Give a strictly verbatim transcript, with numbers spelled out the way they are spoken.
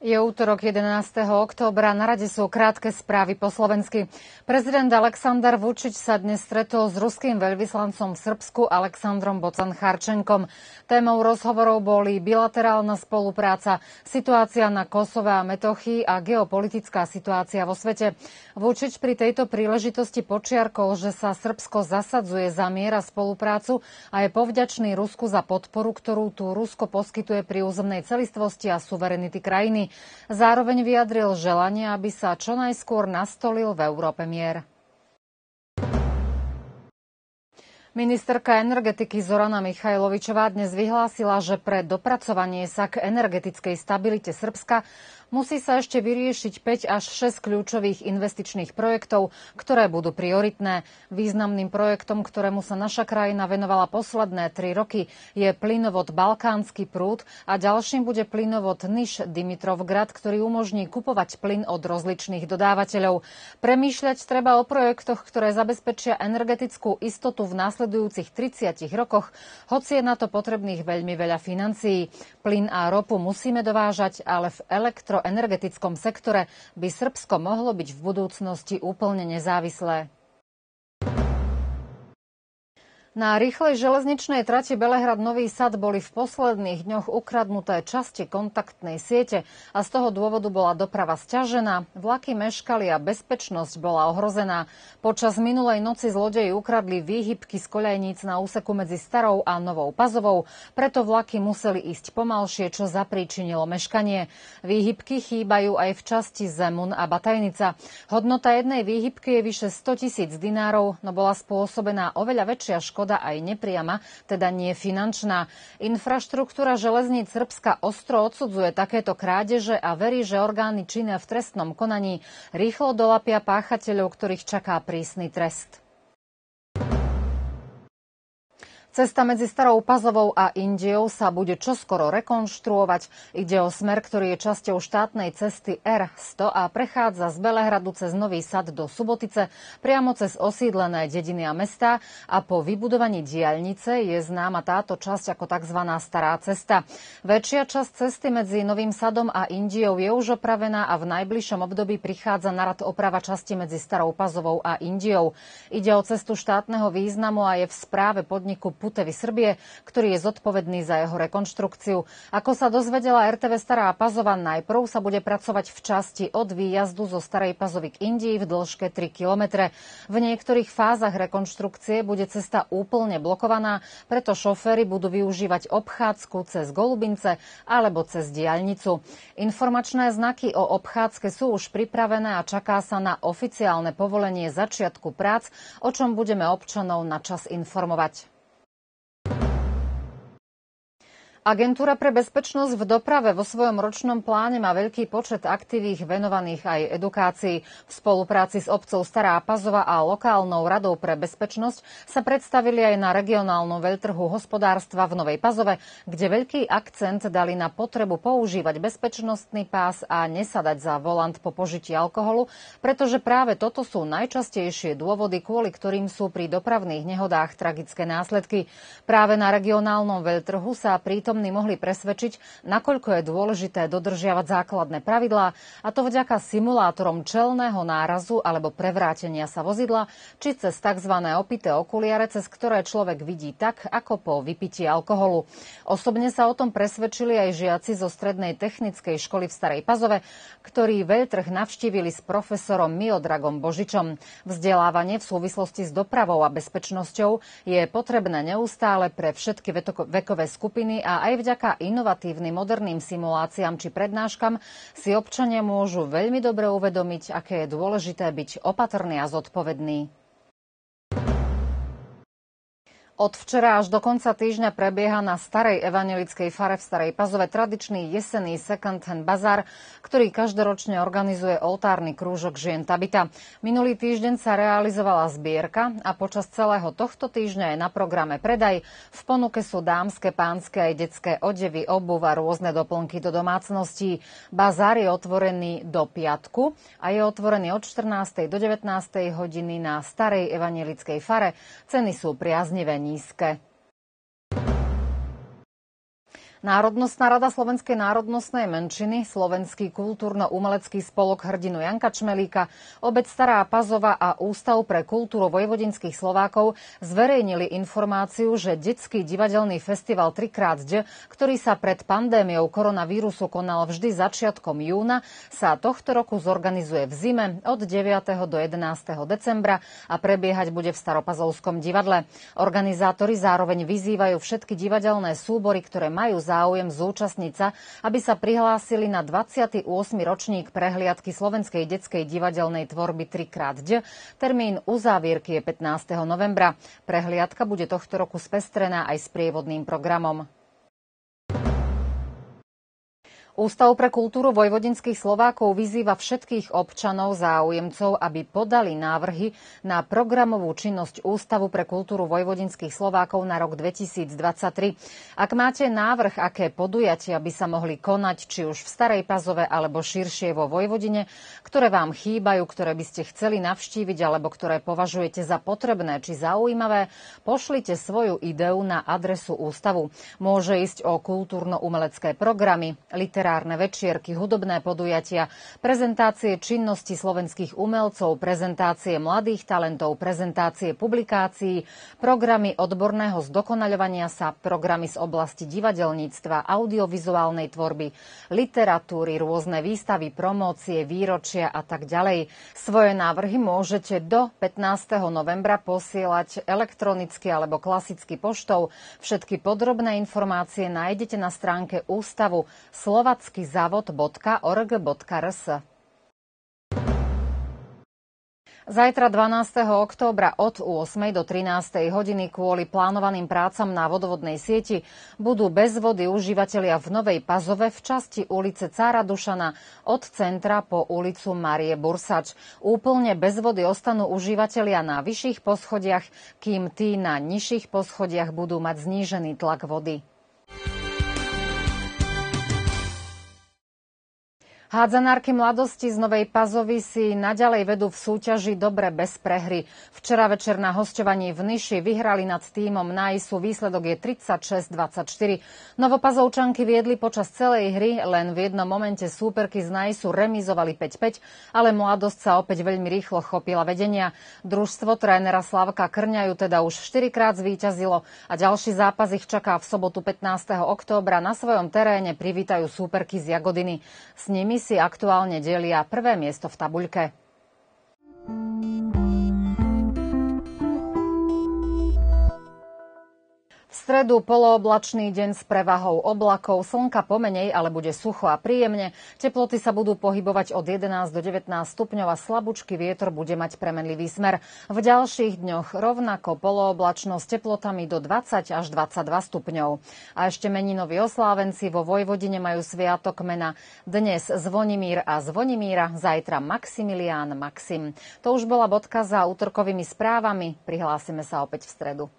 Je útorok jedenásteho októbra, na rade sú krátke správy po slovensky. Prezident Aleksandar Vučić sa dnes stretol s ruským veľvyslancom v Srbsku Aleksandrom Bocan-Charčenkom. Témou rozhovorov boli bilaterálna spolupráca, situácia na Kosove a Metochii a geopolitická situácia vo svete. Vučić pri tejto príležitosti počiarkol, že sa Srbsko zasadzuje za mier a spoluprácu a je povďačný Rusku za podporu, ktorú tu Rusko poskytuje pri územnej celistvosti a suverenity krajiny. Zároveň vyjadril želanie, aby sa čo najskôr nastolil v Európe mier. Ministerka energetiky Zorana Mihajlovičová dnes vyhlásila, že pre dopracovanie sa k energetickej stabilite Srbska musí sa ešte vyriešiť päť až šesť kľúčových investičných projektov, ktoré budú prioritné. Významným projektom, ktorému sa naša krajina venovala posledné tri roky, je plynovod Balkánsky prúd a ďalším bude plynovod Niš-Dimitrovgrad, ktorý umožní kupovať plyn od rozličných dodávateľov. Premýšľať treba o projektoch, ktoré zabezpečia energetickú istotu v následujúcich tridsiatich rokoch, hoci je na to potrebných veľmi veľa financií. Plyn a ropu musíme dovážať, ale v elektro energetickom sektore by Srbsko mohlo byť v budúcnosti úplne nezávislé. Na rýchlej železničnej trati Belehrad-Nový Sad boli v posledných dňoch ukradnuté časti kontaktnej siete a z toho dôvodu bola doprava sťažená, vlaky meškali a bezpečnosť bola ohrozená. Počas minulej noci zlodeji ukradli výhybky z koľajníc na úseku medzi Starou a Novou Pazovou, preto vlaky museli ísť pomalšie, čo zapríčinilo meškanie. Výhybky chýbajú aj v časti Zemun a Batajnica. Hodnota jednej výhybky je vyše sto tisíc dinárov, no bola spôsobená oveľa väčšia škoda aj nepriama, teda nie finančná. Infraštruktúra železníc Srbska ostro odsudzuje takéto krádeže a verí, že orgány činné v trestnom konaní rýchlo dolapia páchateľov, ktorých čaká prísny trest. Cesta medzi Starou Pazovou a Indiou sa bude čoskoro rekonštruovať. Ide o smer, ktorý je časťou štátnej cesty er sto a prechádza z Belehradu cez Nový Sad do Subotice, priamo cez osídlené dediny a mestá a po vybudovaní diaľnice je známa táto časť ako tzv. Stará cesta. Väčšia časť cesty medzi Novým Sadom a Indiou je už opravená a v najbližšom období prichádza na rad oprava časti medzi Starou Pazovou a Indiou. Ide o cestu štátneho významu a je v správe podniku Putevi Srbie, ktorý je zodpovedný za jeho rekonštrukciu. Ako sa dozvedela er té vé Stará Pazova, najprv sa bude pracovať v časti od výjazdu zo Starej Pazovy k Indii v dĺžke tri kilometre. V niektorých fázach rekonštrukcie bude cesta úplne blokovaná, preto šoféry budú využívať obchádzku cez Golubince alebo cez diaľnicu. Informačné znaky o obchádzke sú už pripravené a čaká sa na oficiálne povolenie začiatku prác, o čom budeme občanov na čas informovať. Agentúra pre bezpečnosť v doprave vo svojom ročnom pláne má veľký počet aktivít venovaných aj edukácii. V spolupráci s obcou Stará Pazova a lokálnou radou pre bezpečnosť sa predstavili aj na regionálnom veľtrhu hospodárstva v Novej Pazove, kde veľký akcent dali na potrebu používať bezpečnostný pás a nesadať za volant po požití alkoholu, pretože práve toto sú najčastejšie dôvody, kvôli ktorým sú pri dopravných nehodách tragické následky. Práve na regionálnom veľtrhu sa prítomní mohli presvedčiť, nakoľko je dôležité dodržiavať základné pravidlá, a to vďaka simulátorom čelného nárazu alebo prevrátenia sa vozidla, či cez tzv. Opité okuliare, cez ktoré človek vidí tak, ako po vypití alkoholu. Osobne sa o tom presvedčili aj žiaci zo Strednej technickej školy v Starej Pazove, ktorí veľtrh navštívili s profesorom Miodragom Božičom. Vzdelávanie v súvislosti s dopravou a bezpečnosťou je potrebné neustále pre všetky vekové skupiny a aj vďaka inovatívnym moderným simuláciám či prednáškam si občania môžu veľmi dobre uvedomiť, aké je dôležité byť opatrný a zodpovedný. Od včera až do konca týždňa prebieha na Starej evanjelickej fare v Starej Pazove tradičný jesenný second-hand bazár, ktorý každoročne organizuje oltárny krúžok žien Tabita. Minulý týždeň sa realizovala zbierka a počas celého tohto týždňa je na programe predaj. V ponuke sú dámske, pánske aj detské odevy, obuv a rôzne doplnky do domácností. Bazár je otvorený do piatku a je otvorený od štrnástej do devätnástej hodiny na Starej evanjelickej fare. Ceny sú priaznivé nízke. Národnostná rada Slovenskej národnostnej menšiny, Slovenský kultúrno-umelecký spolok hrdinu Janka Čmelíka, obec Stará Pazova a Ústav pre kultúru vojvodinských Slovákov zverejnili informáciu, že detský divadelný festival tri krát D, ktorý sa pred pandémiou koronavírusu konal vždy začiatkom júna, sa tohto roku zorganizuje v zime od deviateho do jedenásteho decembra a prebiehať bude v Staropazovskom divadle. Organizátori zároveň vyzývajú všetky divadelné súbory, ktoré majú záujem zúčastniť sa, aby sa prihlásili na dvadsiaty ôsmy ročník prehliadky slovenskej detskej divadelnej tvorby tri krát D. Termín uzávierky je pätnásteho novembra. Prehliadka bude tohto roku spestrená aj s prievodným programom. Ústav pre kultúru vojvodinských Slovákov vyzýva všetkých občanov záujemcov, aby podali návrhy na programovú činnosť Ústavu pre kultúru vojvodinských Slovákov na rok dvetisícdvadsaťtri. Ak máte návrh, aké podujatia by sa mohli konať, či už v Starej Pazove alebo širšie vo Vojvodine, ktoré vám chýbajú, ktoré by ste chceli navštíviť alebo ktoré považujete za potrebné či zaujímavé, pošlite svoju ideu na adresu ústavu. Môže ísť o kultúrno-umelecké programy, literárne večierky, hudobné podujatia, prezentácie činnosti slovenských umelcov, prezentácie mladých talentov, prezentácie publikácií, programy odborného zdokonaľovania sa, programy z oblasti divadelníctva, audiovizuálnej tvorby, literatúry, rôzne výstavy, promócie, výročia a tak ďalej. Svoje návrhy môžete do pätnásteho novembra posielať elektronicky alebo klasicky poštou. Všetky podrobné informácie nájdete na stránke ústavu slovacký závod bodka org bodka er es. Zajtra dvanásteho októbra od ôsmej do trinástej hodiny kvôli plánovaným prácam na vodovodnej sieti budú bez vody užívatelia v Novej Pazove v časti ulice Cára Dušana od centra po ulicu Márie Bursač. Úplne bez vody ostanú užívatelia na vyšších poschodiach, kým tí na nižších poschodiach budú mať znížený tlak vody. Hádzanárky Mladosti z Novej Pazovy si naďalej vedú v súťaži dobre bez prehry. Včera večer na hosťovaní v Niši vyhrali nad tímom Nájsu. Výsledok je tridsaťšesť dvadsaťštyri. Novopazovčanky viedli počas celej hry, len v jednom momente súperky z Nájsu remizovali päť päť, ale Mladosť sa opäť veľmi rýchlo chopila vedenia. Družstvo trénera Slavka Krňaju teda už štyrikrát zvíťazilo a ďalší zápas ich čaká v sobotu pätnásteho októbra. Na svojom teréne privítajú súperky z Jagodiny. S nimi si aktuálne delia prvé miesto v tabuľke. V stredu polooblačný deň s prevahou oblakov, slnka pomenej, ale bude sucho a príjemne. Teploty sa budú pohybovať od jedenásť do devätnásť stupňov a slabúčky vietor bude mať premenlivý smer. V ďalších dňoch rovnako polooblačno s teplotami do dvadsať až dvadsaťdva stupňov. A ešte meninoví oslávenci vo Vojvodine majú sviatok mena. Dnes Zvonimír a Zvonimíra, zajtra Maximilián Maxim. To už bola bodka za útorkovými správami. Prihlásime sa opäť v stredu.